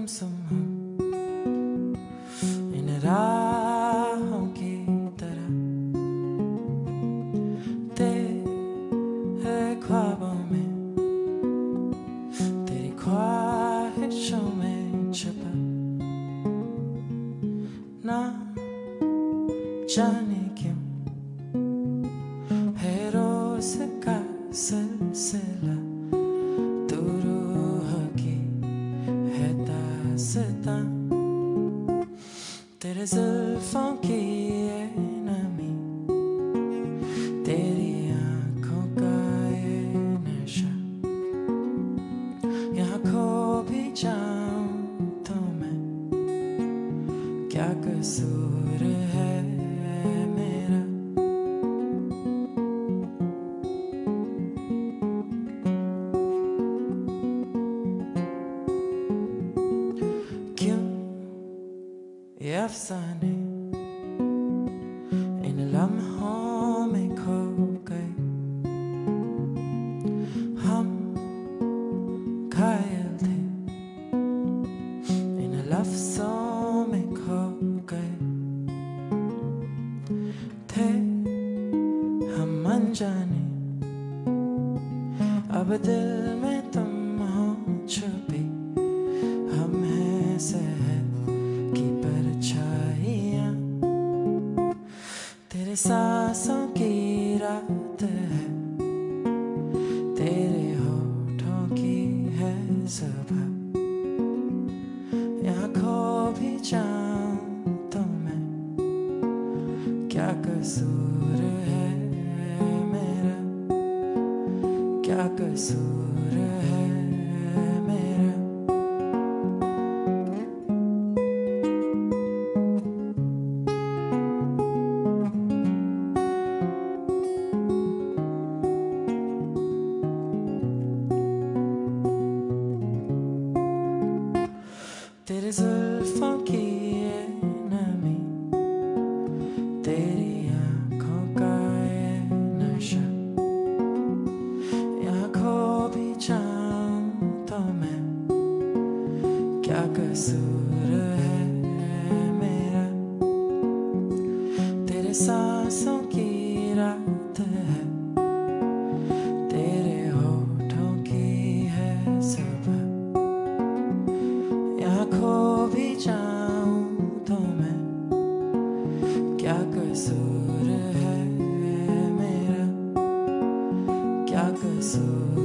गुमसुम हूँ इन राहों की तरह, तेरे ख्वाबों में, तेरी ख्वाहिशों में छुपा, ना जाने क्यों है रोज का सिलसिला, तू रूह की है दास्तां, तेरे जुल्फों की ये नमी, तेरी आंखों का ये नशा, यहाँ खो भी जाऊं तो मैं, क्या कसूर है मेरा। क्यों ये अफसाने इन लम्हों में खो गए, हम घायल थे इन लफ्जों में खो गए, थे हम अनजाने, अब दिल में तुम हो छुपी, हम हैं शहर की परछाइयाँ, तेरे सांसों की रात है, तेरे होठों की है सुबह, यहाँ खो भी जाऊं तो मैं, क्या कसूर है मेरा, क्या कसूर है मेरा। तेरे जुल्फों की ये नमी, तेरी आंखों का ये नशा, यहाँ खो भी जाऊं तो मैं, क्या कसूर है मेरा, तेरे सांसों की रात है, तेरे होठों की है सुबह, यहाँ खो भी जाऊं तो मैं, क्या कसूर है मेरा, क्या कसूर